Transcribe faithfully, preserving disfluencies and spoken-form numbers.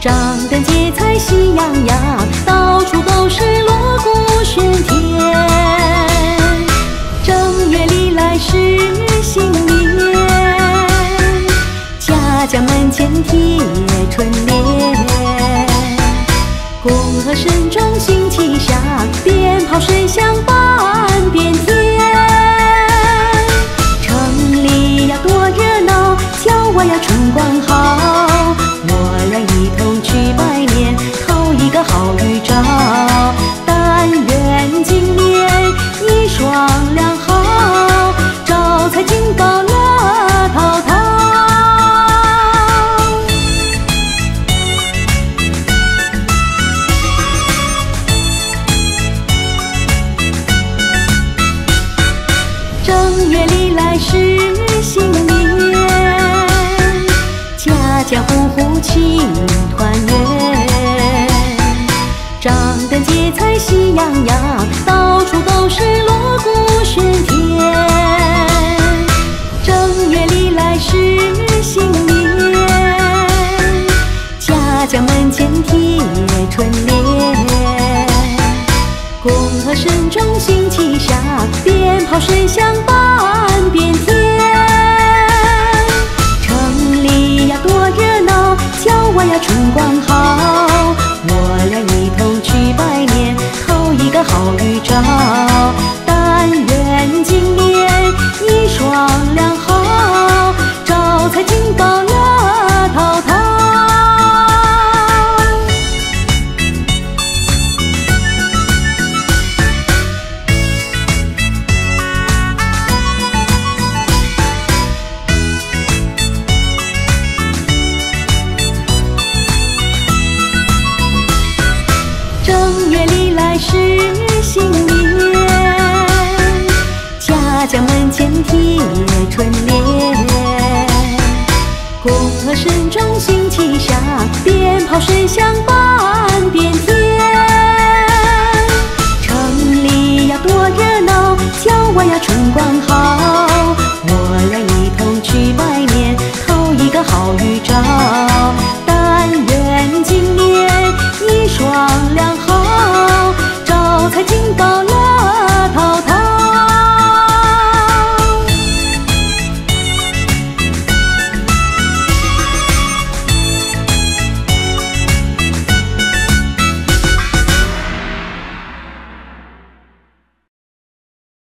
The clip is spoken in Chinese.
张灯结彩喜洋洋，到处都是锣鼓喧天。正月里来是新年，家家门前贴春联。恭贺声中新气象，鞭炮水响半边天。城里呀多热闹，郊外呀春光好。我俩一同去拜年，讨一个好预兆。但愿今年一双两好，招财进宝乐陶陶。正月里来是新年，家家户户庆团圆。张灯结彩喜洋洋，到处都是锣鼓喧天。正月里来是新年，家家门前贴春联。恭贺声中新气象，鞭炮水响半边天。城里呀多热闹，郊外呀春光好。我俩一同去拜年，讨一个好预兆。但愿今年一双两好，招财进宝乐陶陶。正月里来是新年，家家门前贴春联。恭贺声中新